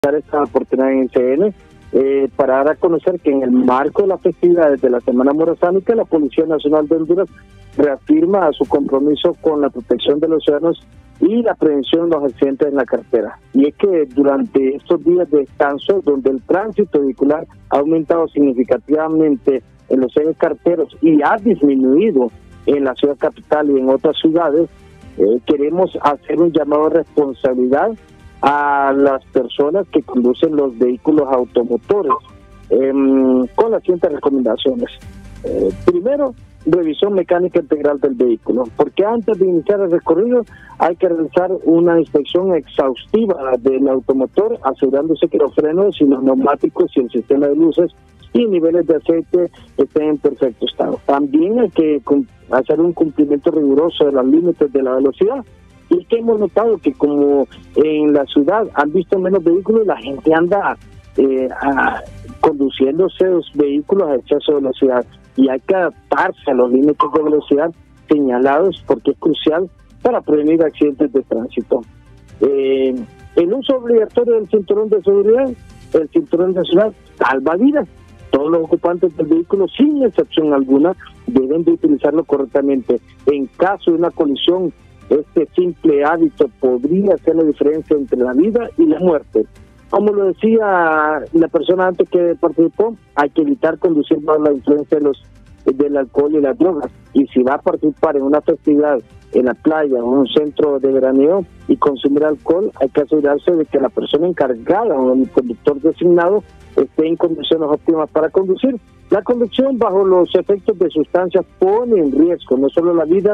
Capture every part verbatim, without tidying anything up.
Esta oportunidad en C N eh, para dar a conocer que en el marco de las festividades de la Semana Morazánica, la Policía Nacional de Honduras reafirma su compromiso con la protección de los ciudadanos y la prevención de los accidentes en la carretera. Y es que durante estos días de descanso, donde el tránsito vehicular ha aumentado significativamente en los ejes carreteros y ha disminuido en la ciudad capital y en otras ciudades, eh, queremos hacer un llamado de responsabilidad a las personas que conducen los vehículos automotores eh, con las siguientes recomendaciones. Eh, primero, revisión mecánica integral del vehículo, porque antes de iniciar el recorrido hay que realizar una inspección exhaustiva del automotor, asegurándose que los frenos y los neumáticos y el sistema de luces y niveles de aceite estén en perfecto estado. También hay que hacer un cumplimiento riguroso de los límites de la velocidad. Y que hemos notado que como en la ciudad han visto menos vehículos, la gente anda eh, a, conduciéndose los vehículos a exceso de velocidad, y hay que adaptarse a los límites de velocidad señalados porque es crucial para prevenir accidentes de tránsito. Eh, el uso obligatorio del cinturón de seguridad, el cinturón de seguridad salva vidas. Todos los ocupantes del vehículo, sin excepción alguna, deben de utilizarlo correctamente. En caso de una colisión, este simple hábito podría hacer la diferencia entre la vida y la muerte. Como lo decía la persona antes que participó, hay que evitar conducir bajo la influencia de los del alcohol y las drogas. Y si va a participar en una festividad en la playa o en un centro de veraneo y consumir alcohol, hay que asegurarse de que la persona encargada o el conductor designado esté en condiciones óptimas para conducir. La conducción bajo los efectos de sustancias pone en riesgo no solo la vida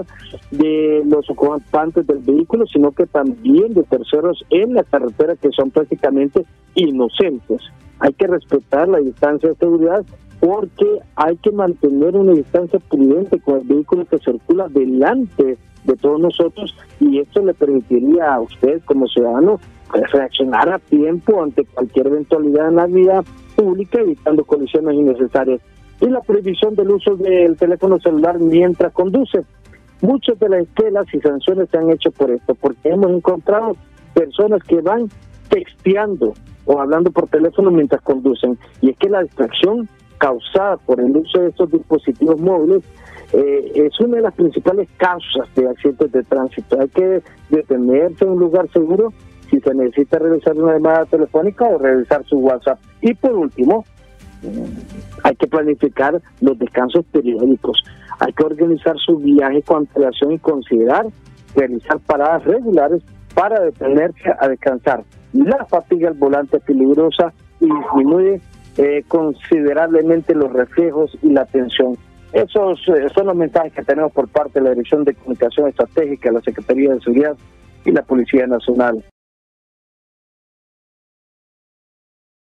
de los ocupantes del vehículo, sino que también de terceros en la carretera, que son prácticamente inocentes. Hay que respetar la distancia de seguridad, porque hay que mantener una distancia prudente con el vehículo que circula delante de todos nosotros, y esto le permitiría a usted como ciudadano pues, reaccionar a tiempo ante cualquier eventualidad en la vía pública, evitando colisiones innecesarias. Y la prohibición del uso del teléfono celular mientras conduce. Muchas de las esquelas y sanciones se han hecho por esto, porque hemos encontrado personas que van texteando o hablando por teléfono mientras conducen, y es que la distracción causada por el uso de estos dispositivos móviles eh, es una de las principales causas de accidentes de tránsito. Hay que detenerse en un lugar seguro si se necesita realizar una llamada telefónica o revisar su WhatsApp. Y por último, hay que planificar los descansos periódicos. Hay que organizar su viaje con antelación y considerar realizar paradas regulares para detenerse a descansar. La fatiga al volante es peligrosa y disminuye eh, considerablemente los reflejos y la tensión. Esos eh, son los mensajes que tenemos por parte de la Dirección de Comunicación Estratégica, la Secretaría de Seguridad y la Policía Nacional.